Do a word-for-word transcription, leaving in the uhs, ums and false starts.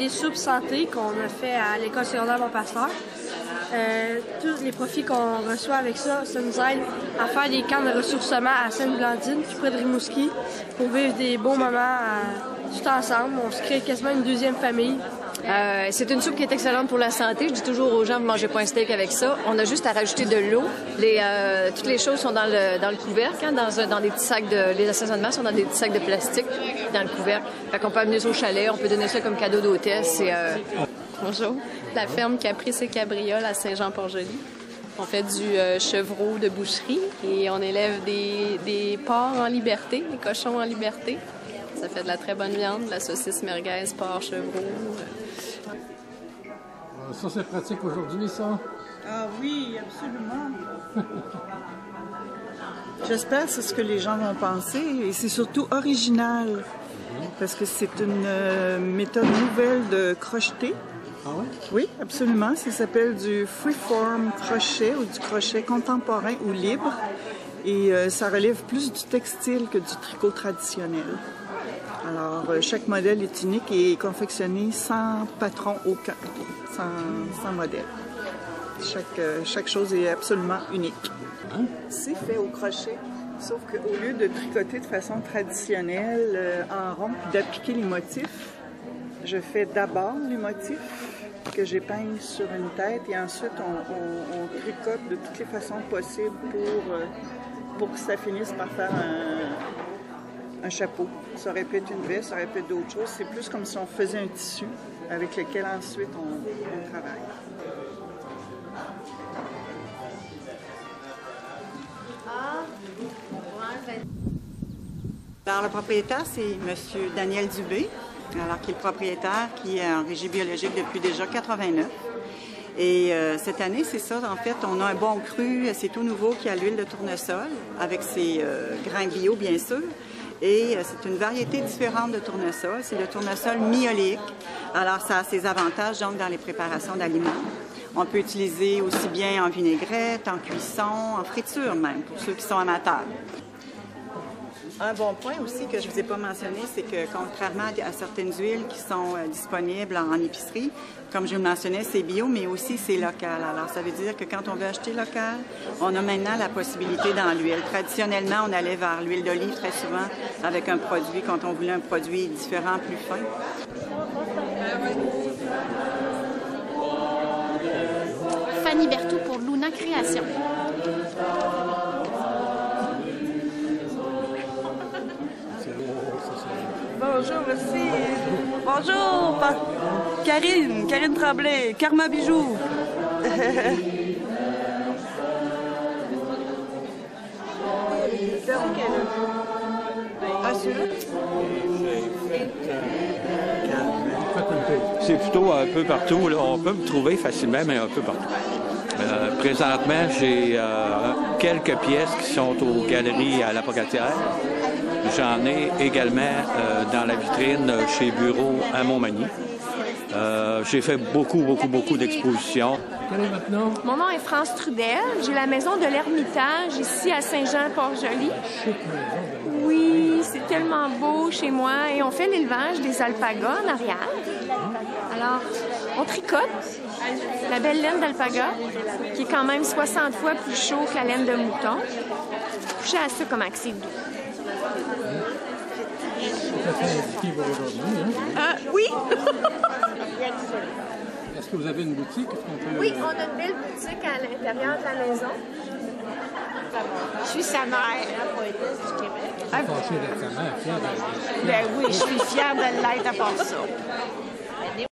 atelier Soupe Santé qu'on a fait à l'école secondaire Mont-Pasteur. Euh, tous les profits qu'on reçoit avec ça, ça nous aide à faire des camps de ressourcement à Sainte-Blandine, tout près de Rimouski, pour vivre des beaux moments euh, tout ensemble. On se crée quasiment une deuxième famille. Euh, c'est une soupe qui est excellente pour la santé. Je dis toujours aux gens, vous ne mangez pas un steak avec ça. On a juste à rajouter de l'eau. Les, euh, toutes les choses sont dans le, dans le couvercle, hein, dans, dans des petits sacs de... Les assaisonnements sont dans des petits sacs de plastique dans le couvercle. Fait qu'on peut amener ça au chalet, on peut donner ça comme cadeau d'hôtesse. Et, euh... Bonjour, la ferme Caprice et Cabriole à Saint-Jean-Port-Joli. On fait du euh, chevreau de boucherie et on élève des, des porcs en liberté, des cochons en liberté. Ça fait de la très bonne viande, de la saucisse merguez, porc, chevreau. Ça, c'est pratique aujourd'hui, ça? Ah oui, absolument. J'espère que c'est ce que les gens vont penser et c'est surtout original parce que c'est une euh, méthode nouvelle de crocheter. Ah oui? Oui, absolument. Ça s'appelle du freeform crochet ou du crochet contemporain ou libre et euh, ça relève plus du textile que du tricot traditionnel. Alors, euh, chaque modèle est unique et confectionné sans patron aucun, sans, sans modèle. Chaque, euh, chaque chose est absolument unique. Hein? C'est fait au crochet, sauf qu'au lieu de tricoter de façon traditionnelle euh, en rond puis d'appliquer les motifs, je fais d'abord les motifs que j'épingle sur une tête et ensuite on, on, on tricote de toutes les façons possibles pour, euh, pour que ça finisse par faire un, un chapeau. Ça aurait pu être une veste, ça aurait pu être d'autres choses. C'est plus comme si on faisait un tissu avec lequel ensuite on, on travaille. Alors, le propriétaire, c'est M. Daniel Dubé, alors qui est le propriétaire, qui est en régie biologique depuis déjà quatre-vingt-neuf. Et euh, cette année, c'est ça, en fait, on a un bon cru, c'est tout nouveau, qui a l'huile de tournesol, avec ses euh, grains bio, bien sûr. Et euh, c'est une variété différente de tournesol. C'est le tournesol myoléique. Alors, ça a ses avantages, donc, dans les préparations d'aliments. On peut utiliser aussi bien en vinaigrette, en cuisson, en friture même, pour ceux qui sont amateurs. Un bon point aussi que je ne vous ai pas mentionné, c'est que contrairement à certaines huiles qui sont euh, disponibles en, en épicerie, comme je vous le mentionnais, c'est bio, mais aussi c'est local. Alors, ça veut dire que quand on veut acheter local, on a maintenant la possibilité dans l'huile. Traditionnellement, on allait vers l'huile d'olive très souvent avec un produit, quand on voulait un produit différent, plus fin. Fanny Berthoud pour Luna Création. Bonjour, merci. Bonjour, Karine, Karine Tremblay, Karma Bijoux. C'est plutôt un peu partout. Là. On peut me trouver facilement, mais un peu partout. Euh, présentement, j'ai euh, quelques pièces qui sont aux galeries à la Pocatière. J'en ai également euh, dans la vitrine chez Bureau à Montmagny. Euh, j'ai fait beaucoup, beaucoup, beaucoup d'expositions. Quel est votre nom? Mon nom est France Trudel. J'ai la maison de l'Ermitage ici à Saint-Jean-Port-Joli. Oui, c'est tellement beau chez moi. Et on fait l'élevage des alpagas en arrière. Alors, on tricote la belle laine d'alpaga, qui est quand même soixante fois plus chaud que la laine de mouton. Touchez à ça comment c'est doux. Tout à fait indiqué pour aujourd'hui, hein? Euh, oui! Est-ce que vous avez une boutique? Peut... Oui, on a une belle boutique à l'intérieur de la maison. Je suis sa mère. Ah, fâchée d'être sa mère, fière d'être. Ben oui, je suis fière de l'être à part ça.